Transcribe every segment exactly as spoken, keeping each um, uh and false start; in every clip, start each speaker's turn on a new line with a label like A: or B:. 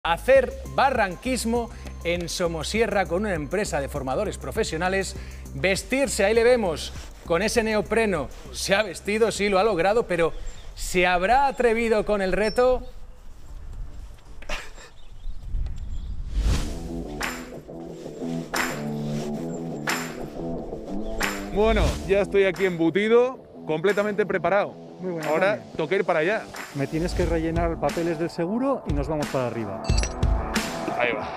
A: Hacer barranquismo en Somosierra con una empresa de formadores profesionales, vestirse, ahí le vemos, con ese neopreno, se ha vestido, sí, lo ha logrado, pero ¿se habrá atrevido con el reto?
B: Bueno, ya estoy aquí embutido, completamente preparado.
C: Muy buena,
B: Ahora
C: Tony.
B: toca ir para allá.
C: Me tienes que rellenar papeles del seguro y nos vamos para arriba.
B: Ahí va.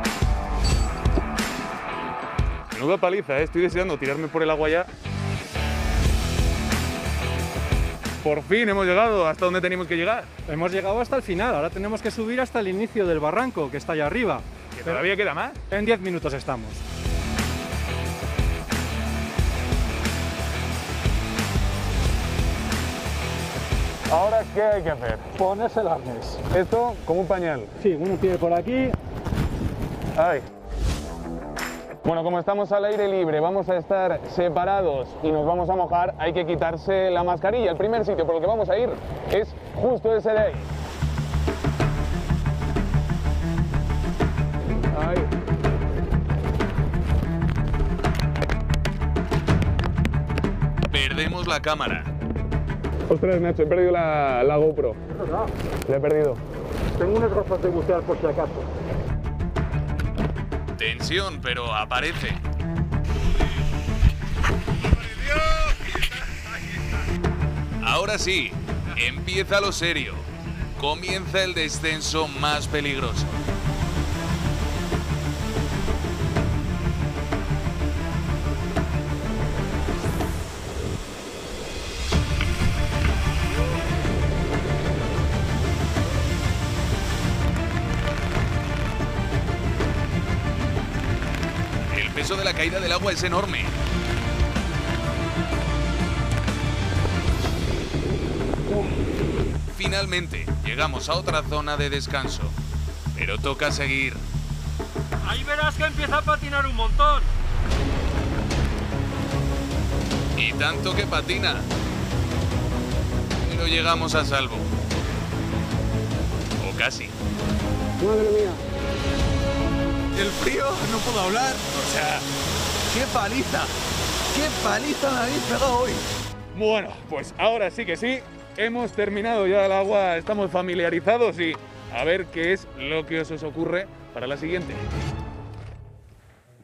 B: Menuda paliza, ¿eh? Estoy deseando tirarme por el agua ya. Por fin hemos llegado hasta donde teníamos que llegar.
C: Hemos llegado hasta el final, ahora tenemos que subir hasta el inicio del barranco, que está allá arriba.
B: Que todavía queda más.
C: En diez minutos estamos.
B: Ahora, ¿qué hay que hacer?
C: Ponerse el arnés.
B: Esto como un pañal.
C: Sí, uno pie por aquí.
B: Ay. Bueno, como estamos al aire libre, vamos a estar separados y nos vamos a mojar, hay que quitarse la mascarilla. El primer sitio por el que vamos a ir es justo ese de ahí. Ahí.
D: Perdemos la cámara.
B: Ostras, Nacho, he perdido la, la GoPro.
C: Es verdad.
B: La he perdido.
C: Tengo unas gafas de bucear por si acaso.
D: Tensión, pero aparece. Ahora sí, empieza lo serio. Comienza el descenso más peligroso. El peso de la caída del agua es enorme. Finalmente, llegamos a otra zona de descanso, pero toca seguir.
E: Ahí verás que empieza a patinar un montón.
D: Y tanto que patina. Pero llegamos a salvo. O casi.
B: Madre mía.
F: El frío, no puedo hablar. O sea, qué paliza. Qué paliza me habéis pegado hoy.
B: Bueno, pues ahora sí que sí. Hemos terminado ya el agua, estamos familiarizados y a ver qué es lo que os, os ocurre para la siguiente.